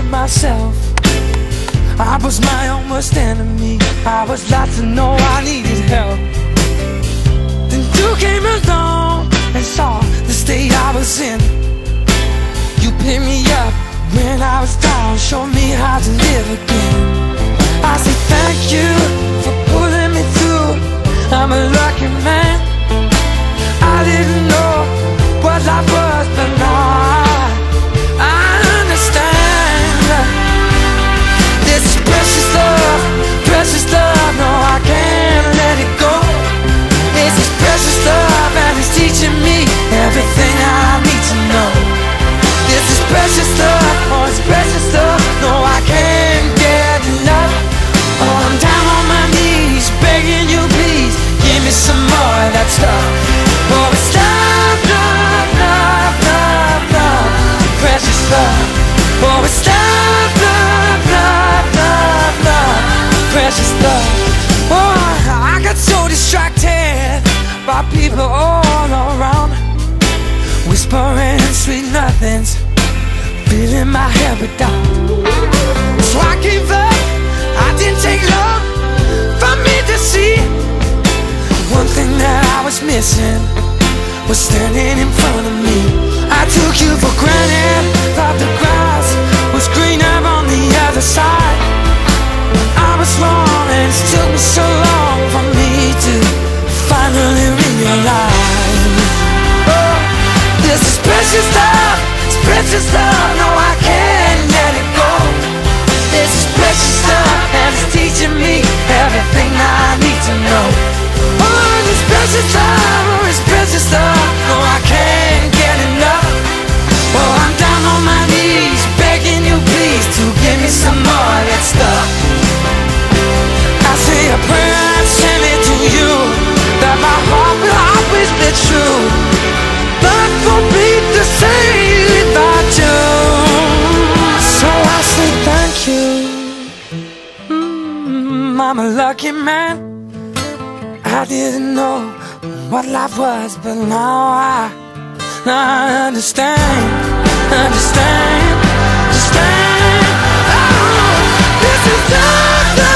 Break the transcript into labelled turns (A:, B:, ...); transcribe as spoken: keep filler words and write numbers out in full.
A: myself. I was my own worst enemy. I was lost to know I needed help. Then you came along and saw the state I was in. You picked me up when I was down, showed me how to live again. I say thank you for pulling me through. I'm a lucky man. I didn't know what life was, but now I, I understand. This is precious love, precious love, no I can't let it go. This is precious love and it's teaching me everything I need to know. This is precious love, oh it's precious love, no I can't get enough. Oh I'm down on my knees, begging you please, give me some more of that stuff. Oh it's love, love, love, love, love, precious love. Oh it's love, love, love, love, love, precious love. Oh I got so distracted by people all around, whispering sweet nothings, filling my head with doubt. So I gave up, I didn't take long for me to see. One thing that I was missing was standing in front of me. I took you for granted, thought the grass was greener on the other side. I was wrong and it took me so long for me to finally realize, oh, this is precious love, it's precious love, no I can't let it go. This is precious love and it's teaching me everything I need to know. Oh, this precious love, oh, it's precious love, no I can't get enough. Oh, I'm down on my knees, begging you please to give me some more of that stuff. I say a prayer and send it to you, that my heart will always be true. But forbid to say without you. So I say thank you. mm, I'm a lucky man. I didn't know what life was, but now I, now I understand, understand, understand. Oh, this is love.